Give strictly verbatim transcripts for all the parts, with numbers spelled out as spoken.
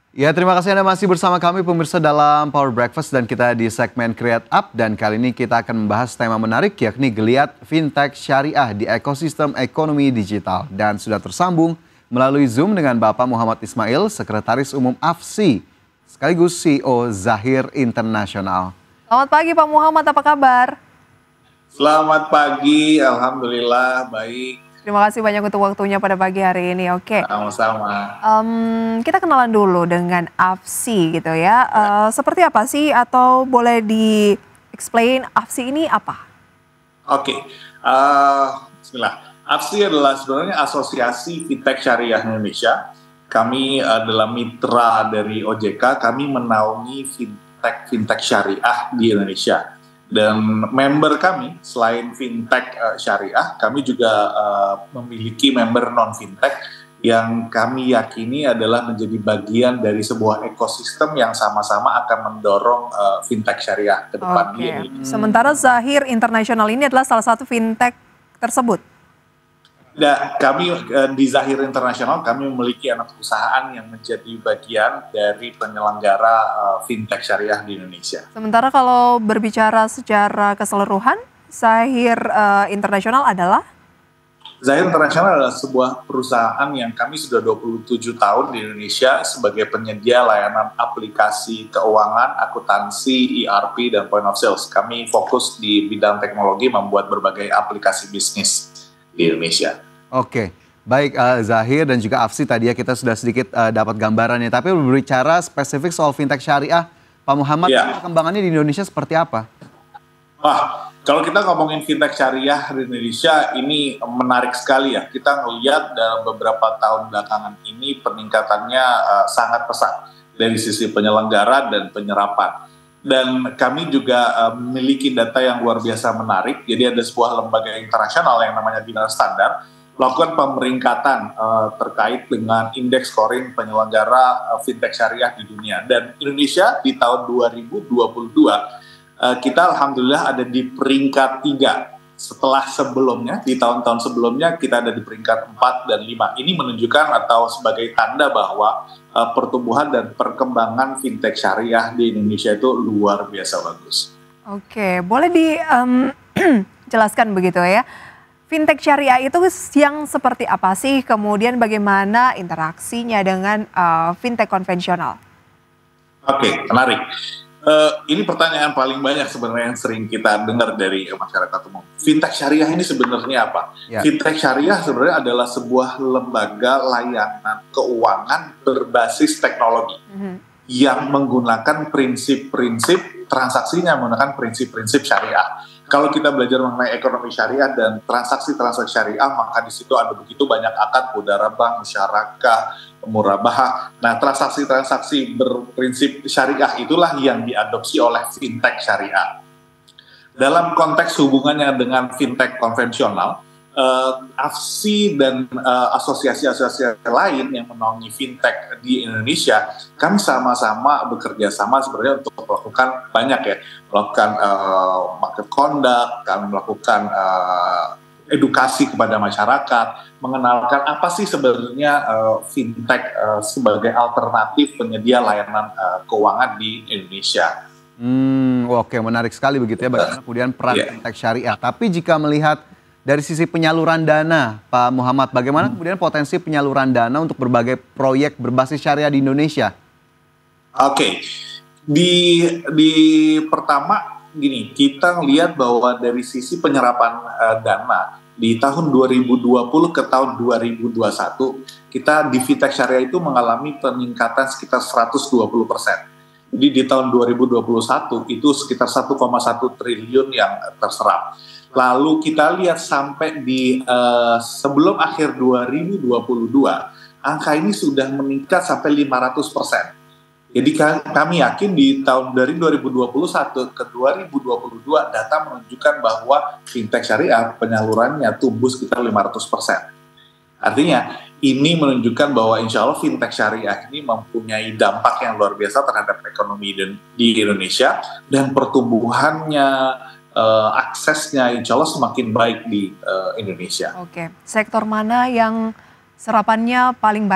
Ya, terima kasih Anda masih bersama kami pemirsa dalam Power Breakfast dan kita di segmen Create Up dan kali ini kita akan membahas tema menarik yakni geliat fintech syariah di ekosistem ekonomi digital dan sudah tersambung melalui Zoom dengan Bapak Muhammad Ismail, Sekretaris Umum A F S I sekaligus C E O Zahir International. Selamat pagi Pak Muhammad, apa kabar? Selamat pagi, Alhamdulillah baik. Terima kasih banyak untuk waktunya pada pagi hari ini. Oke. Sama-sama. Um, kita kenalan dulu dengan A F S I gitu ya. Uh, seperti apa sih atau boleh di-explain A F S I ini apa? Oke, uh, Bismillah. A F S I adalah sebenarnya Asosiasi Fintech Syariah Indonesia. Kami adalah mitra dari O J K. Kami menaungi fintech fintech syariah di Indonesia. Dan member kami selain fintech uh, syariah, kami juga uh, memiliki member non fintech yang kami yakini adalah menjadi bagian dari sebuah ekosistem yang sama-sama akan mendorong uh, fintech syariah ke depan. Oke. Hmm. Sementara Zahir International ini adalah salah satu fintech tersebut. Nah, kami uh, di Zahir International kami memiliki anak perusahaan yang menjadi bagian dari penyelenggara uh, fintech syariah di Indonesia. Sementara kalau berbicara secara keseluruhan, Zahir uh, International adalah? Zahir International adalah sebuah perusahaan yang kami sudah dua puluh tujuh tahun di Indonesia sebagai penyedia layanan aplikasi keuangan, akuntansi, E R P, dan point of sales. Kami fokus di bidang teknologi membuat berbagai aplikasi bisnis di Indonesia. Oke, baik uh, Zahir dan juga A F S I tadi ya kita sudah sedikit uh, dapat gambarannya. Tapi berbicara spesifik soal fintech syariah, Pak Muhammad, ya. Perkembangannya di Indonesia seperti apa? Wah, kalau kita ngomongin fintech syariah di Indonesia ini menarik sekali ya. Kita melihat dalam beberapa tahun belakangan ini peningkatannya uh, sangat pesat dari sisi penyelenggara dan penyerapan. Dan kami juga uh, memiliki data yang luar biasa menarik. Jadi ada sebuah lembaga internasional yang namanya Bina Standar melakukan pemeringkatan uh, terkait dengan indeks scoring penyelenggara uh, fintech syariah di dunia. Dan Indonesia di tahun dua ribu dua puluh dua uh, kita alhamdulillah ada di peringkat tiga. Setelah sebelumnya, di tahun-tahun sebelumnya kita ada di peringkat empat dan lima. Ini menunjukkan atau sebagai tanda bahwa uh, pertumbuhan dan perkembangan fintech syariah di Indonesia itu luar biasa bagus. Oke, boleh dijelaskan um, begitu ya. Fintech syariah itu yang seperti apa sih? Kemudian bagaimana interaksinya dengan uh, fintech konvensional? Oke, menarik. Uh, ini pertanyaan paling banyak sebenarnya yang sering kita dengar dari masyarakat umum. Fintech syariah ini sebenarnya apa? Ya. Fintech syariah sebenarnya adalah sebuah lembaga layanan keuangan berbasis teknologi mm-hmm. yang menggunakan prinsip-prinsip transaksinya menggunakan prinsip-prinsip syariah. Kalau kita belajar mengenai ekonomi syariah dan transaksi-transaksi syariah, maka di situ ada begitu banyak akad, mudharabah, musyarakah, murabahah. Nah, transaksi-transaksi berprinsip syariah itulah yang diadopsi oleh fintech syariah. Dalam konteks hubungannya dengan fintech konvensional, Uh, A F S I dan uh, asosiasi-asosiasi lain yang menaungi fintech di Indonesia, kami sama-sama bekerja sama sebenarnya untuk melakukan banyak ya, melakukan uh, market conduct, kami melakukan uh, edukasi kepada masyarakat, mengenalkan apa sih sebenarnya uh, fintech uh, sebagai alternatif penyedia layanan uh, keuangan di Indonesia. Hmm, oke, menarik sekali begitu ya, bagaimana kemudian peran yeah. fintech syariah. Tapi jika melihat dari sisi penyaluran dana, Pak Muhammad, bagaimana kemudian potensi penyaluran dana untuk berbagai proyek berbasis syariah di Indonesia? Oke, di di pertama gini, kita lihat bahwa dari sisi penyerapan uh, dana di tahun dua ribu dua puluh ke tahun dua ribu dua puluh satu, kita di fintech syariah itu mengalami peningkatan sekitar seratus dua puluh persen. Jadi di tahun dua ribu dua puluh satu itu sekitar satu koma satu triliun yang terserap. Lalu kita lihat sampai di uh, sebelum akhir dua ribu dua puluh dua, angka ini sudah meningkat sampai lima ratus persen. Jadi kami yakin di tahun dari dua ribu dua puluh satu ke dua ribu dua puluh dua data menunjukkan bahwa fintech syariah penyalurannya tumbuh sekitar lima ratus persen. Artinya ini menunjukkan bahwa insya Allah fintech syariah ini mempunyai dampak yang luar biasa terhadap ekonomi di Indonesia dan pertumbuhannya, uh, aksesnya insya Allah semakin baik di uh, Indonesia. Oke, sektor mana yang serapannya paling baik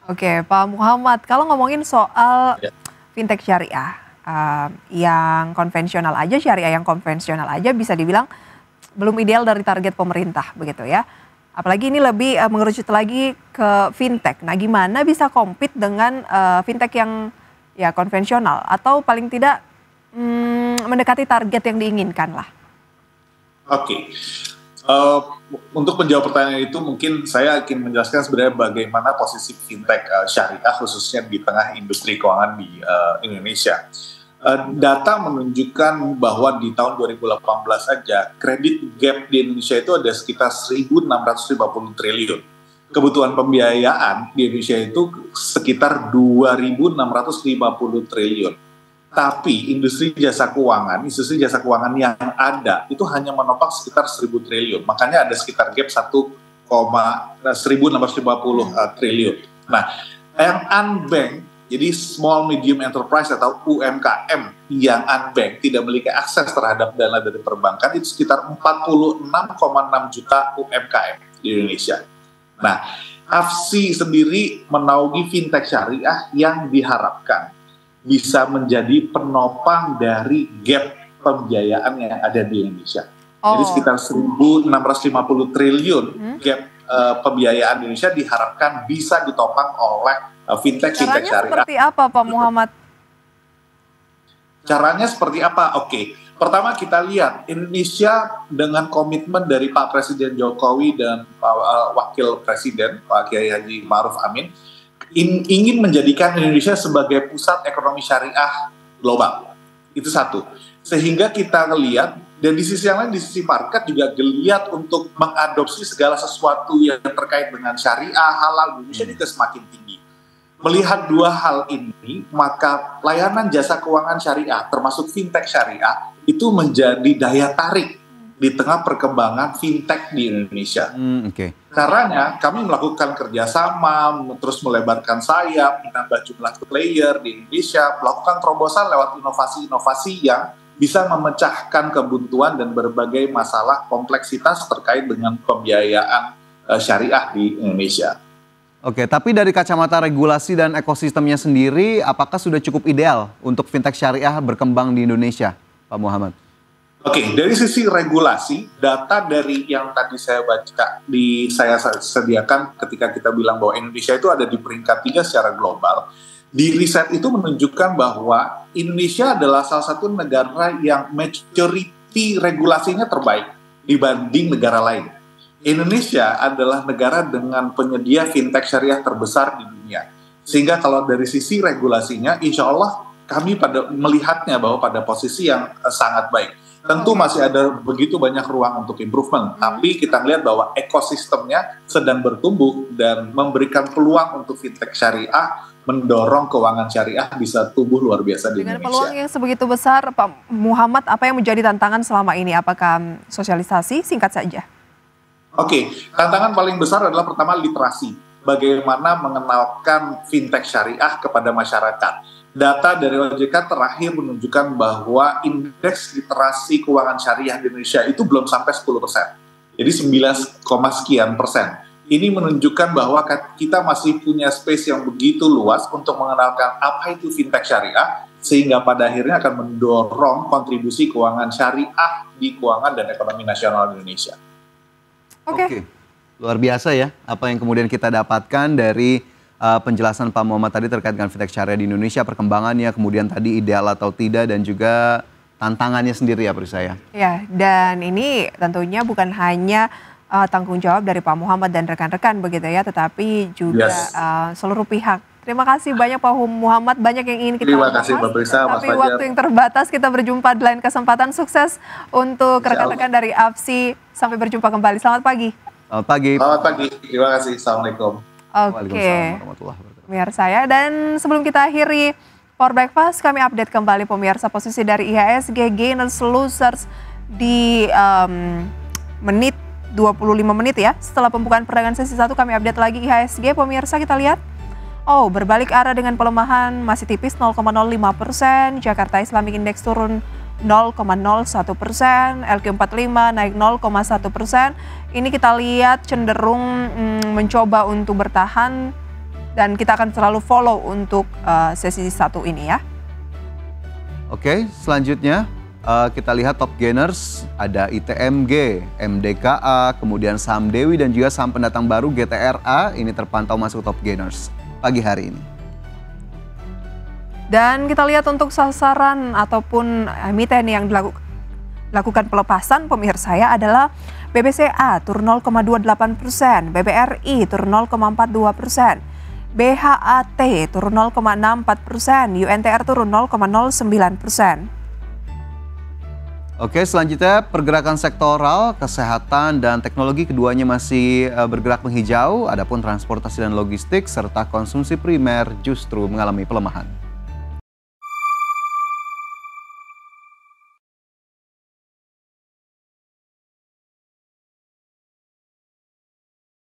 Oke, Pak Muhammad, kalau ngomongin soal Ya. fintech syariah, uh, yang konvensional aja, syariah yang konvensional aja bisa dibilang belum ideal dari target pemerintah, begitu ya. Apalagi ini lebih uh, mengerucut lagi ke fintech. Nah, gimana bisa compete dengan uh, fintech yang ya konvensional atau paling tidak hmm, mendekati target yang diinginkan lah? Oke. Okay. Uh, untuk menjawab pertanyaan itu mungkin saya ingin menjelaskan sebenarnya bagaimana posisi fintech uh, syariah khususnya di tengah industri keuangan di uh, Indonesia. Uh, data menunjukkan bahwa di tahun dua ribu delapan belas saja kredit gap di Indonesia itu ada sekitar seribu enam ratus lima puluh triliun. Kebutuhan pembiayaan di Indonesia itu sekitar dua ribu enam ratus lima puluh triliun. Tapi industri jasa keuangan, industri jasa keuangan yang ada itu hanya menopang sekitar seribu triliun. Makanya ada sekitar gap satu seribu enam ratus lima puluh uh, triliun. Nah, yang unbank, jadi small medium enterprise atau U M K M yang unbank tidak memiliki akses terhadap dana dari perbankan itu sekitar empat puluh enam koma enam juta U M K M di Indonesia. Nah, A F S I sendiri menaungi fintech syariah yang diharapkan bisa menjadi penopang dari gap pembiayaan yang ada di Indonesia. Oh. Jadi sekitar seribu enam ratus lima puluh triliun hmm? gap uh, pembiayaan di Indonesia diharapkan bisa ditopang oleh uh, fintech-fintech syariah. Caranya seperti apa, Pak Muhammad? Caranya seperti apa? Oke, okay. Pertama kita lihat Indonesia dengan komitmen dari Pak Presiden Jokowi dan Pak uh, Wakil Presiden Pak Kiai Haji Ma'ruf Amin In, ingin menjadikan Indonesia sebagai pusat ekonomi syariah global. Itu satu. Sehingga kita ngelihat, dan di sisi yang lain, di sisi market juga geliat untuk mengadopsi segala sesuatu yang terkait dengan syariah, halal, Indonesia juga semakin tinggi. Melihat dua hal ini, maka layanan jasa keuangan syariah, termasuk fintech syariah, itu menjadi daya tarik di tengah perkembangan fintech di Indonesia. Hmm, Oke. Okay. Caranya kami melakukan kerjasama, terus melebarkan sayap, menambah jumlah player di Indonesia, melakukan terobosan lewat inovasi-inovasi yang bisa memecahkan kebuntuan dan berbagai masalah kompleksitas terkait dengan pembiayaan uh, syariah di Indonesia. Oke, tapi dari kacamata regulasi dan ekosistemnya sendiri, apakah sudah cukup ideal untuk fintech syariah berkembang di Indonesia, Pak Muhammad? Oke, okay, dari sisi regulasi, data dari yang tadi saya baca, di saya sediakan ketika kita bilang bahwa Indonesia itu ada di peringkat tiga secara global, di riset itu menunjukkan bahwa Indonesia adalah salah satu negara yang maturity regulasinya terbaik dibanding negara lain. Indonesia adalah negara dengan penyedia fintech syariah terbesar di dunia. Sehingga kalau dari sisi regulasinya, insya Allah kami pada melihatnya bahwa pada posisi yang uh, sangat baik. Tentu masih ada begitu banyak ruang untuk improvement, hmm. tapi kita lihat bahwa ekosistemnya sedang bertumbuh dan memberikan peluang untuk fintech syariah, mendorong keuangan syariah bisa tumbuh luar biasa di Dengan Indonesia. Dengan peluang yang sebegitu besar, Pak Muhammad, apa yang menjadi tantangan selama ini? Apakah sosialisasi? Singkat saja. Oke, tantangan paling besar adalah pertama literasi. Bagaimana mengenalkan fintech syariah kepada masyarakat. Data dari O J K terakhir menunjukkan bahwa indeks literasi keuangan syariah di Indonesia itu belum sampai sepuluh persen. Jadi sembilan, sekian persen. Ini menunjukkan bahwa kita masih punya space yang begitu luas untuk mengenalkan apa itu fintech syariah, sehingga pada akhirnya akan mendorong kontribusi keuangan syariah di keuangan dan ekonomi nasional Indonesia. Oke. Okay. Okay. Luar biasa ya, apa yang kemudian kita dapatkan dari Uh, penjelasan Pak Muhammad tadi terkait dengan fintech syariah di Indonesia, perkembangannya, kemudian tadi ideal atau tidak, dan juga tantangannya sendiri ya menurut saya. Ya, dan ini tentunya bukan hanya uh, tanggung jawab dari Pak Muhammad dan rekan-rekan begitu ya, tetapi juga yes. uh, seluruh pihak. Terima kasih banyak Pak Muhammad, banyak yang ingin kita Terima kasih Mbak Prisa, Mas tapi waktu yang terbatas, kita berjumpa di lain kesempatan. Sukses untuk rekan-rekan dari A F S I. Sampai berjumpa kembali. Selamat pagi. Selamat pagi. Selamat pagi. Terima kasih. Assalamualaikum. Oke, okay. Pemirsa ya, dan sebelum kita akhiri Power Breakfast, kami update kembali pemirsa posisi dari I H S G gainers losers di um, menit dua puluh lima menit ya. Setelah pembukaan perdagangan sesi satu kami update lagi I H S G, pemirsa kita lihat. Oh, berbalik arah dengan pelemahan masih tipis nol koma nol lima persen, Jakarta Islamic Index turun nol koma nol satu persen, L Q empat puluh lima naik nol koma satu persen. Ini kita lihat cenderung mm, mencoba untuk bertahan Dan kita akan selalu follow untuk uh, sesi satu ini ya. Oke, selanjutnya uh, kita lihat top gainers, ada I T M G, M D K A, kemudian saham Dewi dan juga saham pendatang baru G T R A ini terpantau masuk top gainers pagi hari ini. Dan kita lihat untuk sasaran ataupun emiten yang dilakukan pelepasan pemirsa ya adalah B B C A turun nol koma dua delapan persen, B B R I turun nol koma empat dua persen, B H A T turun nol koma enam empat persen, U N T R turun nol koma nol sembilan persen. Oke, selanjutnya pergerakan sektoral, kesehatan dan teknologi keduanya masih bergerak menghijau, adapun transportasi dan logistik serta konsumsi primer justru mengalami pelemahan.